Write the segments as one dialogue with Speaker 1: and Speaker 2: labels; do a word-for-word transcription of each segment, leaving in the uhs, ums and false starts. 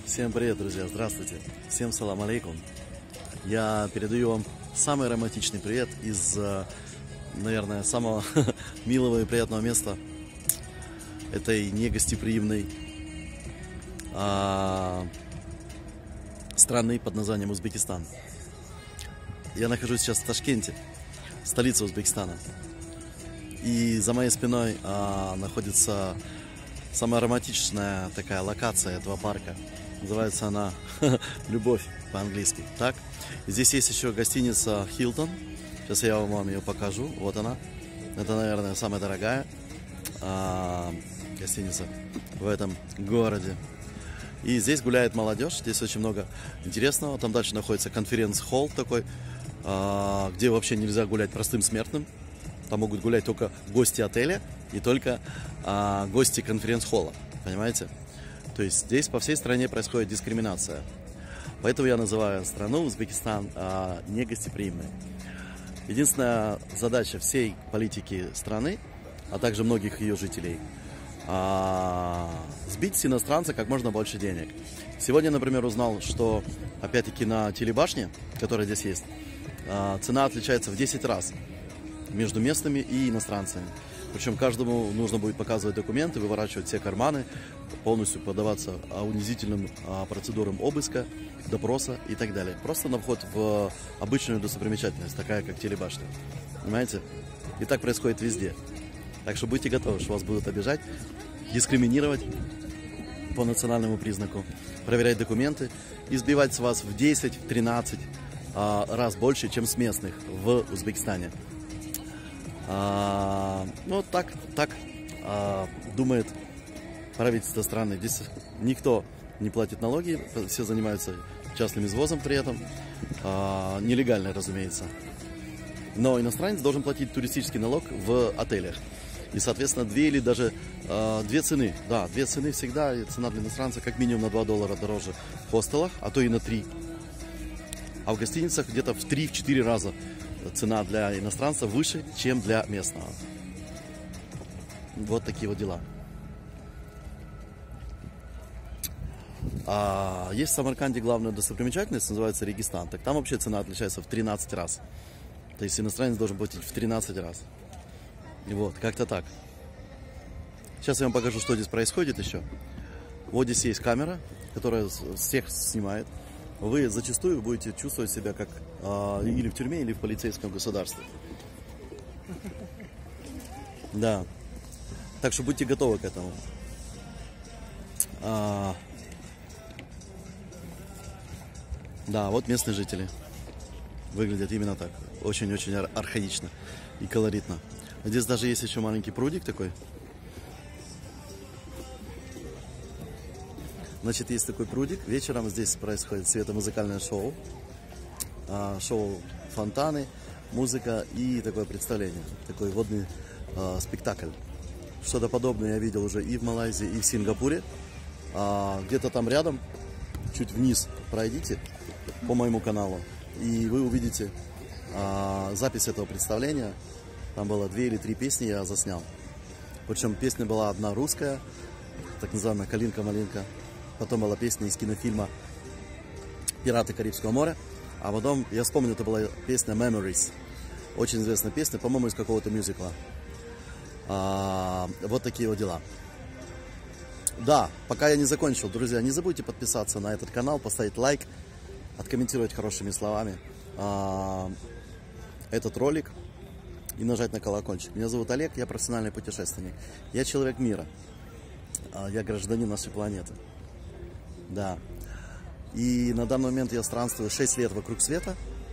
Speaker 1: Всем привет, друзья, здравствуйте. Всем салам алейкум. Я передаю вам самый романтичный привет из, наверное, самого милого и приятного места этой негостеприимной а, страны под названием Узбекистан. Я нахожусь сейчас в Ташкенте, столице Узбекистана. И за моей спиной а, находится самая романтичная такая локация этого парка. Называется она «Любовь» по-английски. Так, здесь есть еще гостиница Hilton. Сейчас я вам ее покажу. Вот она. Это, наверное, самая дорогая а, гостиница в этом городе. И здесь гуляет молодежь. Здесь очень много интересного. Там дальше находится конференц-холл такой, а, где вообще нельзя гулять простым смертным. Там могут гулять только гости отеля и только а, гости конференц-холла. Понимаете? То есть здесь по всей стране происходит дискриминация. Поэтому я называю страну Узбекистан а, негостеприимной. Единственная задача всей политики страны, а также многих ее жителей, а, сбить с иностранца как можно больше денег. Сегодня, например, узнал, что опять-таки на телебашне, которая здесь есть, а, цена отличается в десять раз между местными и иностранцами. Причем каждому нужно будет показывать документы, выворачивать все карманы, полностью поддаваться унизительным процедурам обыска, допроса и так далее. Просто на вход в обычную достопримечательность, такая как телебашня. Понимаете? И так происходит везде. Так что будьте готовы, что вас будут обижать, дискриминировать по национальному признаку, проверять документы, избивать с вас в десять-тринадцать раз больше, чем с местных в Узбекистане. А, ну, так, так а, думает правительство страны. Здесь никто не платит налоги, все занимаются частным извозом при этом, а, нелегально, разумеется. Но иностранец должен платить туристический налог в отелях. И, соответственно, две или даже а, две цены. Да, две цены всегда, и цена для иностранца как минимум на два доллара дороже в хостелах, а то и на три. А в гостиницах где-то в три-четыре раза цена для иностранца выше, чем для местного. Вот такие вот дела. А есть в Самарканде главная достопримечательность, называется Регистан. Так там вообще цена отличается в тринадцать раз. То есть иностранец должен платить в тринадцать раз. Вот, как-то так. Сейчас я вам покажу, что здесь происходит еще. Вот здесь есть камера, которая всех снимает. Вы зачастую будете чувствовать себя как а, или в тюрьме, или в полицейском государстве. Да. Так что будьте готовы к этому. А, да, вот местные жители. Выглядят именно так. Очень-очень ар архаично и колоритно. Здесь даже есть еще маленький прудик такой. Значит, есть такой прудик. Вечером здесь происходит светомузыкальное шоу. Шоу фонтаны, музыка и такое представление. Такой водный а, спектакль. Что-то подобное я видел уже и в Малайзии, и в Сингапуре. А, где-то там рядом, чуть вниз пройдите по моему каналу, и вы увидите а, запись этого представления. Там было две или три песни, я заснял. Причем песня была одна русская, так называемая «Калинка-малинка». Потом была песня из кинофильма «Пираты Карибского моря». А потом, я вспомнил, это была песня «Memories». Очень известная песня, по-моему, из какого-то мюзикла. А, вот такие вот дела. Да, пока я не закончил, друзья, не забудьте подписаться на этот канал, поставить лайк, откомментировать хорошими словами а, этот ролик и нажать на колокольчик. Меня зовут Олег, я профессиональный путешественник. Я человек мира. А, я гражданин нашей планеты. Да. И на данный момент я странствую шесть лет вокруг света.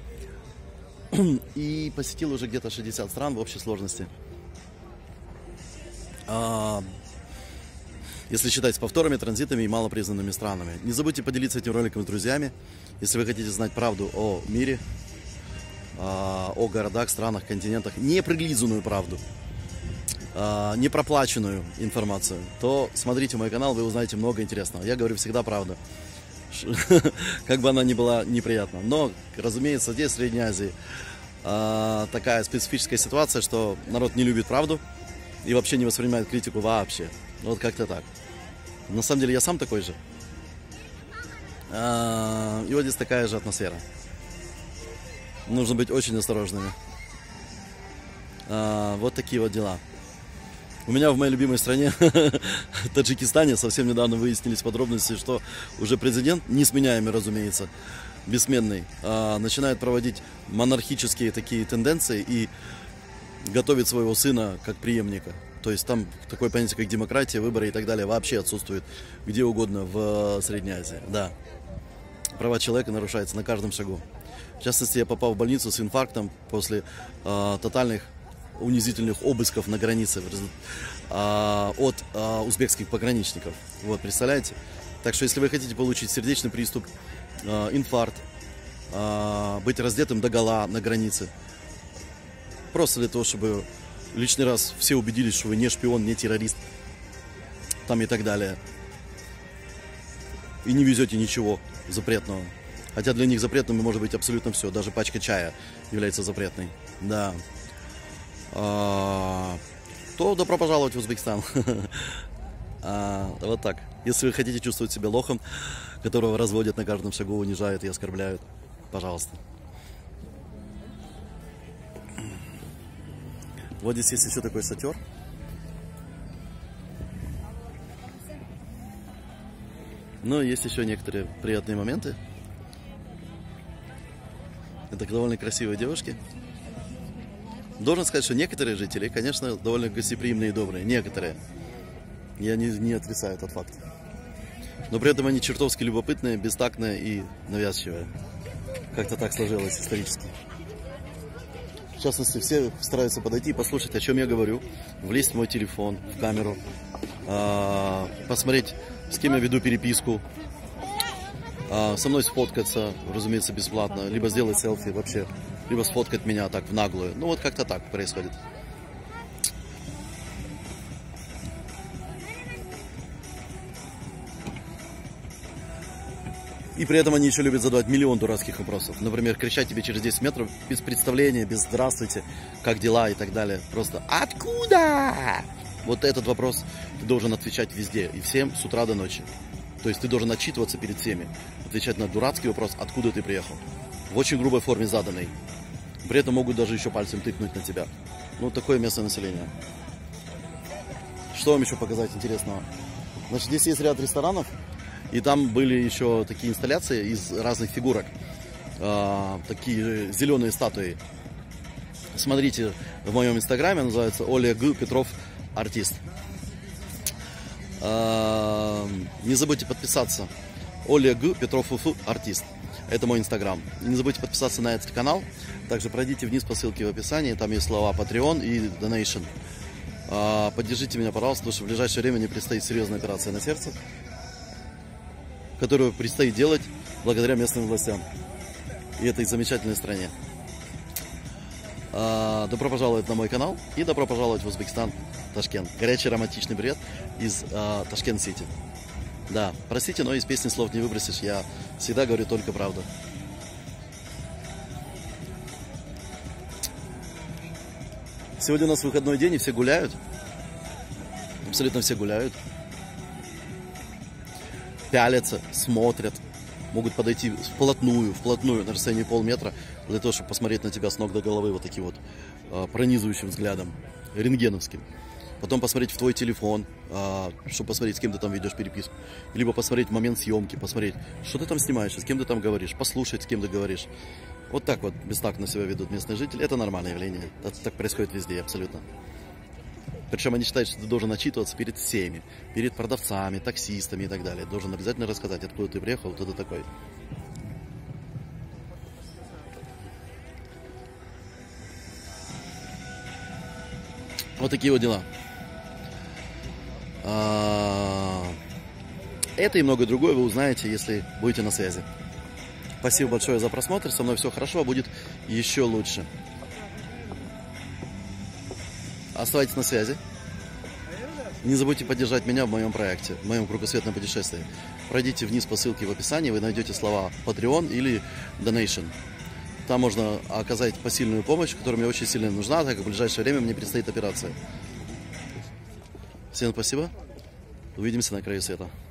Speaker 1: И посетил уже где-то шестьдесят стран в общей сложности. А, если считать с повторами, транзитами и малопризнанными странами. Не забудьте поделиться этим роликом с друзьями. Если вы хотите знать правду о мире, а, о городах, странах, континентах, не прилизанную правду, а, не проплаченную информацию, то смотрите мой канал, вы узнаете много интересного. Я говорю всегда правду, как бы она ни была неприятна. Но, разумеется, здесь, в Средней Азии, а, такая специфическая ситуация, что народ не любит правду и вообще не воспринимает критику вообще. Вот как-то так. На самом деле я сам такой же. А, и вот здесь такая же атмосфера. Нужно быть очень осторожными. А, вот такие вот дела. У меня в моей любимой стране, Таджикистане, совсем недавно выяснились подробности, что уже президент, несменяемый, разумеется, бессменный, а, начинает проводить монархические такие тенденции и готовит своего сына как преемника. То есть там такое понятие, как демократия, выборы и так далее, вообще отсутствует где угодно в Средней Азии. Да. Права человека нарушаются на каждом шагу. В частности, я попал в больницу с инфарктом после э, тотальных унизительных обысков на границе э, от э, узбекских пограничников. Вот, представляете? Так что, если вы хотите получить сердечный приступ, э, инфаркт, э, быть раздетым догола на границе, просто для того, чтобы лишний раз все убедились, что вы не шпион, не террорист, там и так далее, и не везете ничего запретного. Хотя для них запретным может быть абсолютно все. Даже пачка чая является запретной. Да. А, то добро пожаловать в Узбекистан. А, вот так. Если вы хотите чувствовать себя лохом, которого разводят на каждом шагу, унижают и оскорбляют, пожалуйста. Вот здесь есть еще такой шатер. Но есть еще некоторые приятные моменты. Это довольно красивые девушки. Должен сказать, что некоторые жители, конечно, довольно гостеприимные и добрые. Некоторые. Я не, не отрицаю этот факт. Но при этом они чертовски любопытные, бестактные и навязчивые. Как-то так сложилось исторически. В частности, все стараются подойти и послушать, о чем я говорю. Влезть в мой телефон, в камеру. Посмотреть, с кем я веду переписку. Со мной сфоткаться, разумеется, бесплатно. Либо сделать селфи вообще. Либо сфоткать меня так в наглую. Ну вот как-то так происходит. И при этом они еще любят задавать миллион дурацких вопросов. Например, кричать тебе через десять метров без представления, без «здравствуйте», «как дела» и так далее. Просто «откуда?» Вот этот вопрос ты должен отвечать везде и всем с утра до ночи. То есть ты должен отчитываться перед всеми, отвечать на дурацкий вопрос «откуда ты приехал?» в очень грубой форме заданной. При этом могут даже еще пальцем тыкнуть на тебя. Ну, такое местное население. Что вам еще показать интересного? Значит, здесь есть ряд ресторанов. И там были еще такие инсталляции из разных фигурок. Э, такие зеленые статуи. Смотрите в моем инстаграме, называется Оля Г. Петров Артист. Э, не забудьте подписаться. Оля Г. Петров Уф Артист. Это мой инстаграм. Не забудьте подписаться на этот канал. Также пройдите вниз по ссылке в описании. Там есть слова Patreon и Donation. Э, поддержите меня, пожалуйста, потому что в ближайшее время мне предстоит серьезная операция на сердце, которую предстоит делать благодаря местным властям и этой замечательной стране. Добро пожаловать на мой канал и добро пожаловать в Узбекистан, Ташкент. Горячий романтичный привет из э, Ташкент-Сити. Да, простите, но из песни слов не выбросишь. Я всегда говорю только правду. Сегодня у нас выходной день и все гуляют. Абсолютно все гуляют. Пялятся, смотрят, могут подойти вплотную, вплотную на расстоянии полметра для того, чтобы посмотреть на тебя с ног до головы вот таким вот э, пронизывающим взглядом, рентгеновским. Потом посмотреть в твой телефон, э, чтобы посмотреть, с кем ты там ведешь переписку. Либо посмотреть момент съемки, посмотреть, что ты там снимаешь, с кем ты там говоришь, послушать, с кем ты говоришь. Вот так вот бестактно себя ведут местные жители. Это нормальное явление. Это так происходит везде, абсолютно. Причем они считают, что ты должен отчитываться перед всеми, перед продавцами, таксистами и так далее. Должен обязательно рассказать, откуда ты приехал, кто ты такой. Вот такие вот дела. Это и многое другое вы узнаете, если будете на связи. Спасибо большое за просмотр. Со мной все хорошо, а будет еще лучше. Оставайтесь на связи. Не забудьте поддержать меня в моем проекте, в моем кругосветном путешествии. Пройдите вниз по ссылке в описании, вы найдете слова Patreon или Donation. Там можно оказать посильную помощь, которая мне очень сильно нужна, так как в ближайшее время мне предстоит операция. Всем спасибо. Увидимся на краю света.